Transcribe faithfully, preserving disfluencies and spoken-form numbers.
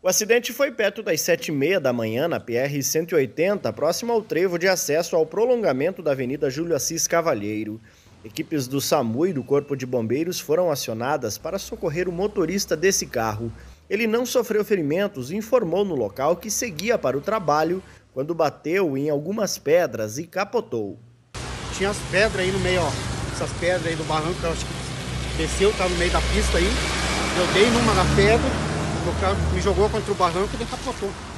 O acidente foi perto das sete e meia da manhã na P R cento e oitenta, próximo ao trevo de acesso ao prolongamento da Avenida Júlio Assis Cavalheiro. Equipes do SAMU e do Corpo de Bombeiros foram acionadas para socorrer o motorista desse carro. Ele não sofreu ferimentos e informou no local que seguia para o trabalho quando bateu em algumas pedras e capotou. Tinha as pedras aí no meio, ó, essas pedras aí do barranco, eu acho que desceu, tá no meio da pista aí. Eu dei numa na pedra, o carro me jogou contra o barranco e ele capotou.